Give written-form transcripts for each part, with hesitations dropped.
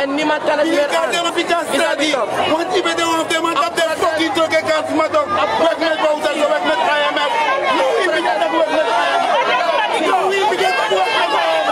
and niemand kan het meer aan. Is dat niet zo? Want je bent er op de man dat de fucking druk en kans maar toch. Weg met Bouter, zo weg met IMF. Je begint dat weg met IMF. Je begint dat weg met IMF.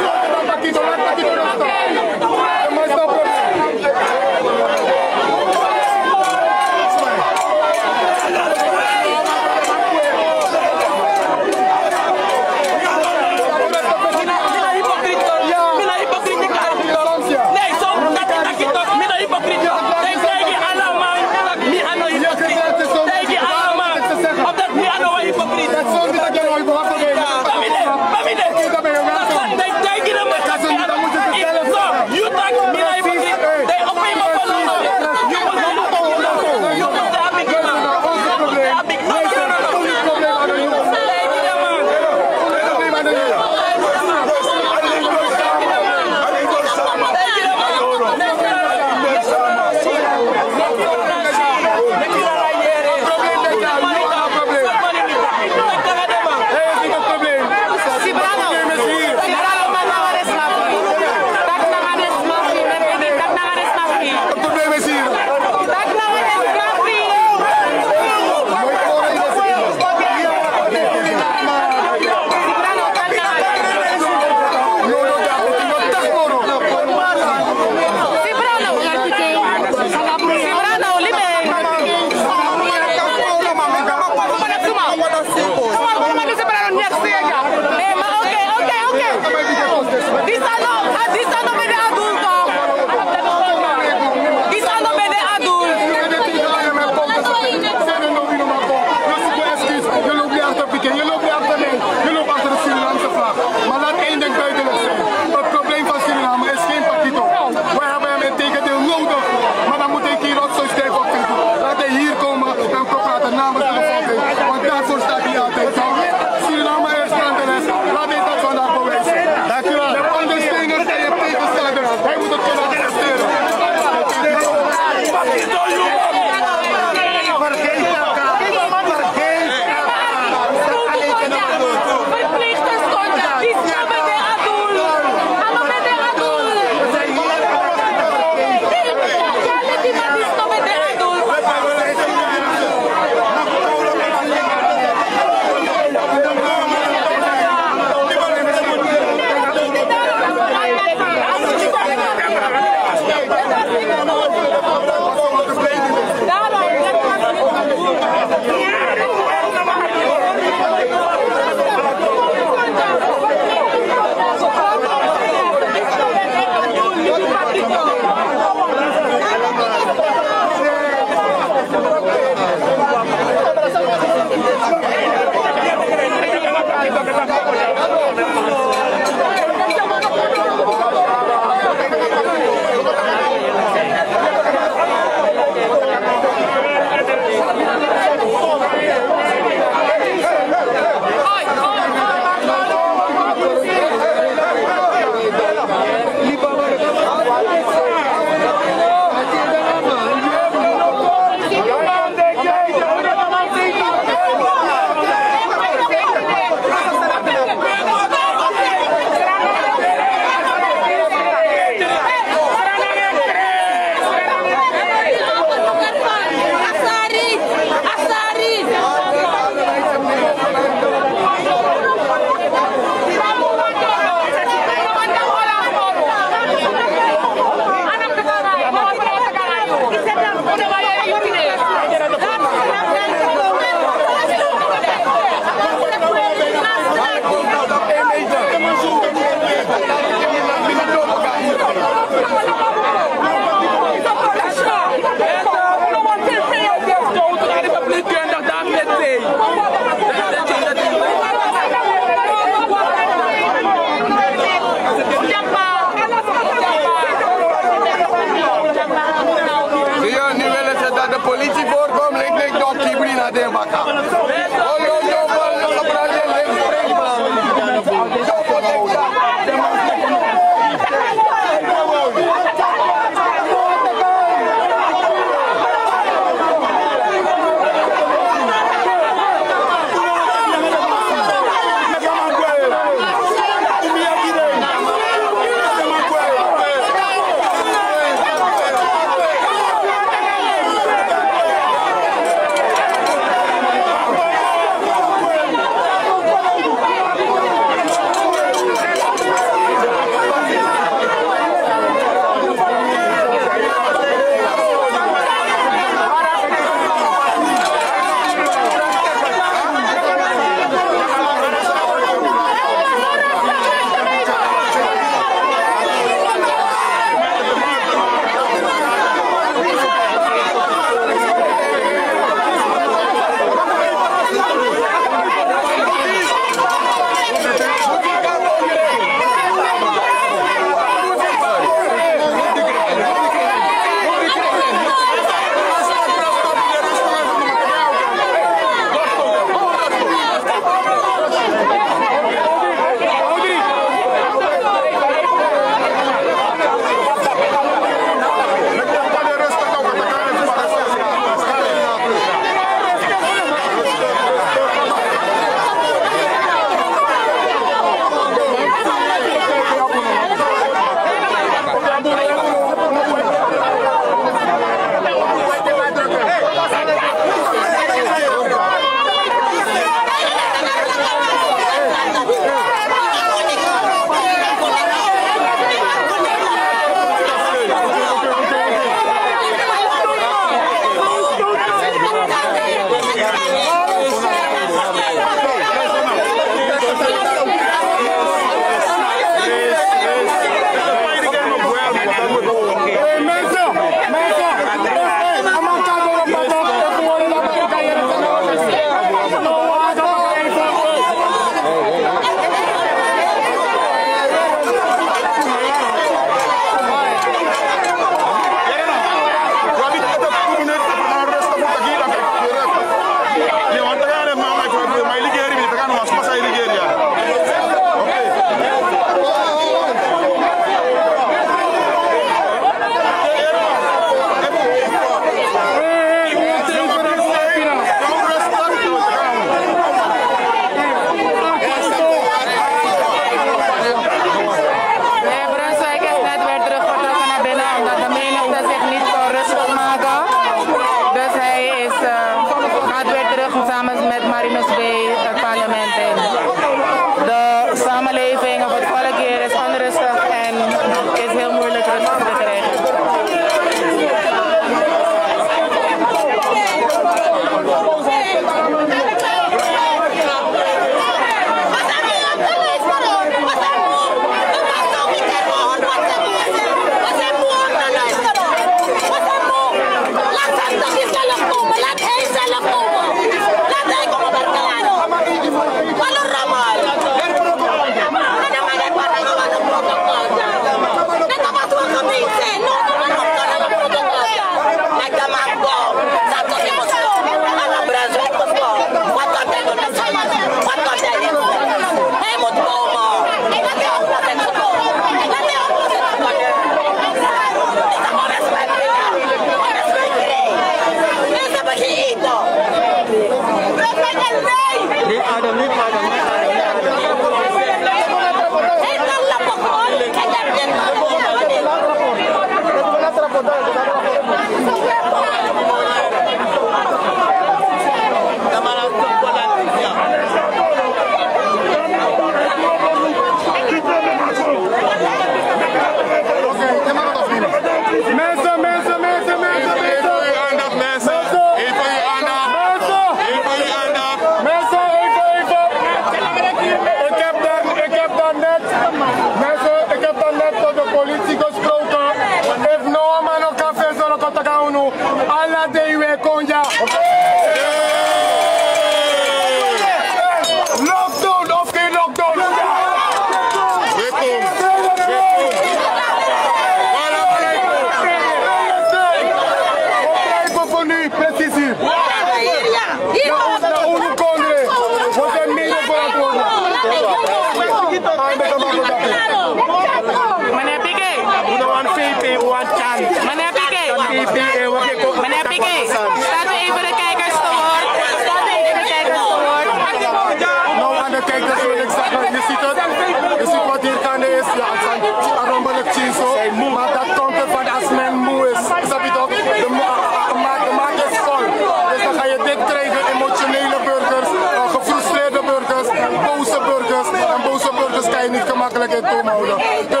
Meneer Piqué. We want VP, we want Chan. Meneer Piqué. Meneer Piqué. Staat u even de kijkers te woord. Staat u even de kijkers te woord. Nou, aan de kijkers wil ik zeggen, je ziet het. Je ziet wat hier kan is. Ja, het zijn arombelijk chiso. Maar dat komt ervan als men moe is. Snap je toch? De maat is vol. Dus dan ga je dit krijgen. Emotionele burgers, gefrustreerde burgers, boze burgers. En boze burgers kan je niet gemakkelijk in toom houden.